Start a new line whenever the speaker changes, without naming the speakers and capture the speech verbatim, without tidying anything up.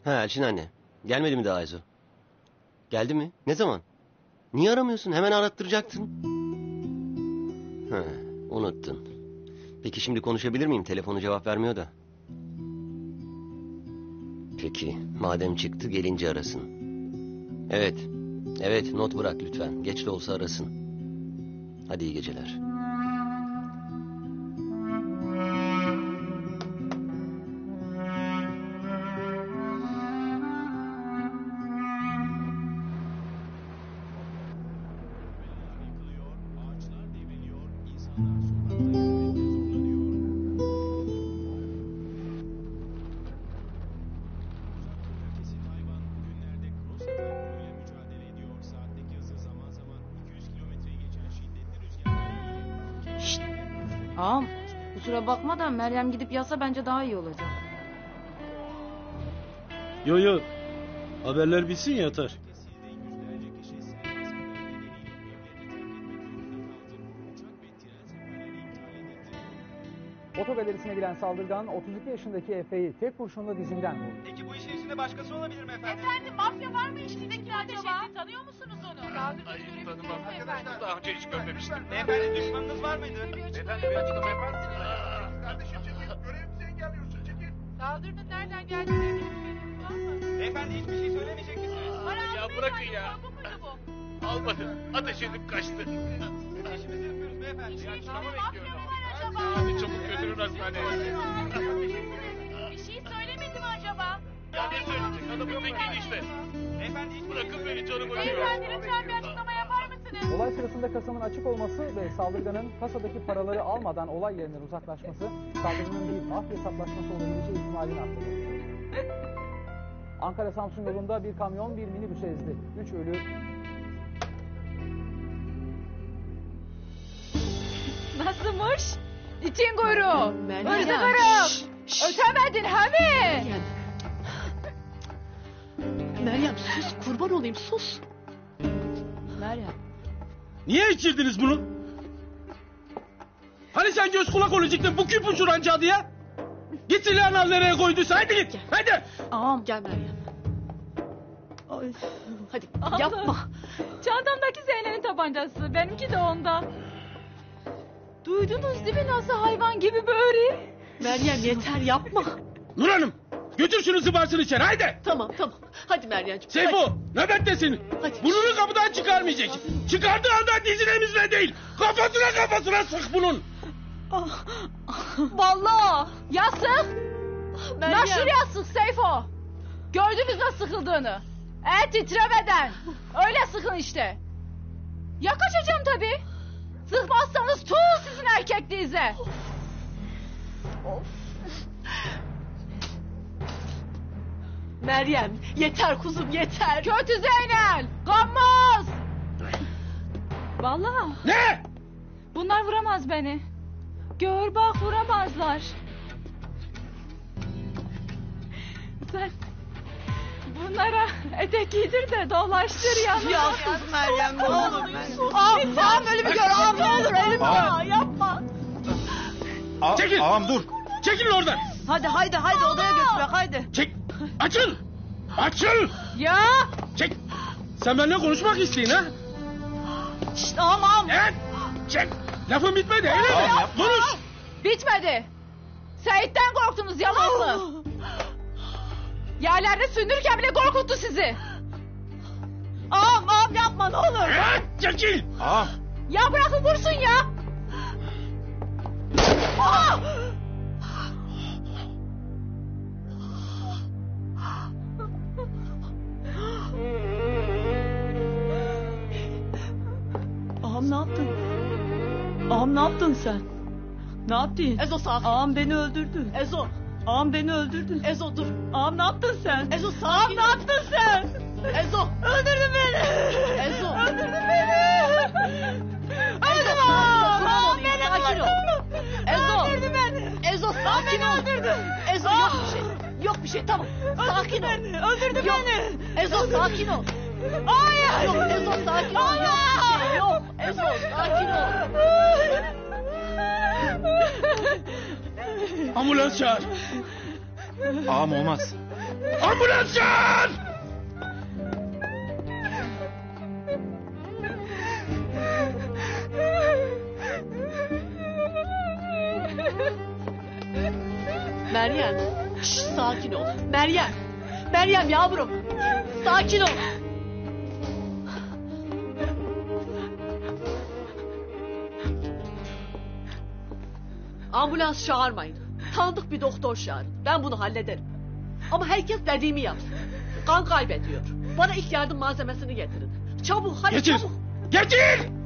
Ha Elçin anne. Gelmedi mi daha Ezo? Geldi mi? Ne zaman? Niye aramıyorsun? Hemen arattıracaktın. Ha, unuttun. Peki şimdi konuşabilir miyim? Telefonu cevap vermiyor da. Peki madem çıktı gelince arasın. Evet. Evet not bırak lütfen. Geç de olsa arasın. Hadi iyi geceler.
Şşt. Ağam kusura bakma da Meryem gidip yatsa bence daha iyi olacak.
Yo yo. Haberler bitsin yatar.
Otogalerisine giren saldırgan otuz iki yaşındaki Efe'yi tek kurşunla dizinden vurdu.
Peki bu işin içinde başkası olabilir mi efendim?
Efendim mafya var mı içindeki acaba? Tanıyor musunuz onu?
Hayır tanımam. Daha önce hiç görmemiştim.
Beyefendi düşmanınız var mıydı?
Beyefendi bir açıklama yapar mısınız?
Kardeşim çekil. Görevimizi engelliyorsun çekil.
Saldırının nereden geldiğine ilgili bilginiz var mı?
Beyefendi hiçbir şey söylemeyecek misiniz?
Bana
Ya
atmayın
bırakın
yani,
ya.
korku muydu bu?
Almadı. Ateş edip kaçtı.
Biz işimizi yapıyoruz beyefendi.
Ya açıklama
Mafya
bekliyorum.
mı var acaba?
Hadi çabuk götürün hastaneye.
Bir şey söylemedi mi acaba?
Ya ne söyleyecek? Adamın tekiydi işte.
Beyefendi hiçbir
Bırakın beni canım acıyor.
Beyefendi lütfen bir açıklama yapar mısınız?
Olay sırasında kasanın açık olması ve saldırganın kasadaki paraları almadan olay yerinden uzaklaşması, saldırının bir mafya hesaplaşması olabileceği ihtimalini arttırdı. Ankara-Samsun yolunda bir kamyon bir minibüs ezdi. Üç ölü.
Nasılmış? İtin kuyruğu.
Meryem.
Hırsızlarım. Ötemedin he mi?
Meryem. Meryem sus kurban olayım sus.
Meryem.
Niye içirdiniz bunu? Hani sen göz kulak olacaktın bu küp uçuran cadıya? Git silahını al nereye koyduysa hadi git. Hadi.
Ağam.
Gel Meryem. Ay, hadi
Allah.
yapma.
Çantamdaki Zeynep'in tabancası. Benimki de onda. Duydunuz değil mi nasıl hayvan gibi böğürüyor?
Meryem yeter yapma.
Nur Hanım götür şunu zıbarsın içeri haydi.
Tamam tamam. Hadi Meryemciğim.
Seyfo nöbettesin.
Hadi.
Burnunu kapıdan çıkarmayacak. Çıkardığı anda dizine emizle değil. Kafasına kafasına sık bunun.
Vallahi. Ya sık.
Meryem.
Ya şuraya sık Seyfo. Gördünüz nasıl sıkıldığını. El titremeden. Öyle sıkın işte. Ya kaçacağım tabii. Sıkmazsanız tuğ sizin erkekliğinize.
Meryem yeter kuzum yeter.
Kötü Zeynel. Gammaz. Vallahi
Ne?
bunlar vuramaz beni. Gör bak vuramazlar. Sen bunlara etek giydir de dolaştır yanına.
Ya sus Meryem ne olur.
Ağam, ağam ölümü gör ağam ne olur ölümü
Aa, yapma.
A
Çekil.
Ağam dur.
Çekilin oradan.
Hadi haydi haydi odaya götürek haydi.
Çek. Açıl. Açıl.
Ya
Çek. Sen benimle konuşmak isteyin ha?
Şşt ağam ağam.
Evet. Çek. Lafın bitmedi öyle mi?
Ağam, yapma.
Konuş.
bitmedi. Seyit'ten korktunuz yalan mı? Yerlerde sündürürken bile korkuttu sizi.
Ağam ağam yapma ne olur.
Evet. Çekil.
Ağam.
Ya bırakın vursun ya. Ah!
Ağam ne yaptın? Ağam ne yaptın sen? Ne yaptın?
Ezo sakin.
Ağam beni öldürdü.
Ezo.
Ağam beni öldürdü.
Ezo dur.
Ağam ne yaptın sen?
Ezo
Ağam
sakin
ne
ol.
yaptın sen?
Ezo.
Öldürdün beni.
Ezo.
Öldürdün beni. Öldürdün ağam. Ağam beni
Sakin ol.
öldürdü.
Ezo.
Öldürdü beni.
Ezo sakin
Beni
ol.
öldürdü.
Ezo yok bir şey. Yok bir şey tamam. Sakin ol.
Beni. Öldürdü
Yok.
beni.
Ezo sakin ol.
Hayır.
Yok Ezo sakin ol. Yok bir şey yok. Ezo sakin ol.
Ambulans çağır.
Ağam olmaz.
Ambulans çağır!
Meryem. Şş, sakin ol. Meryem. Meryem yavrum. Sakin ol. Ambulans çağırmayın. Tanıdık bir doktor çağırın. Ben bunu hallederim. Ama herkes dediğimi yapsın. Kan kaybediyor. Bana ilk yardım malzemesini getirin. Çabuk hadi
Getir!
çabuk.
Getir!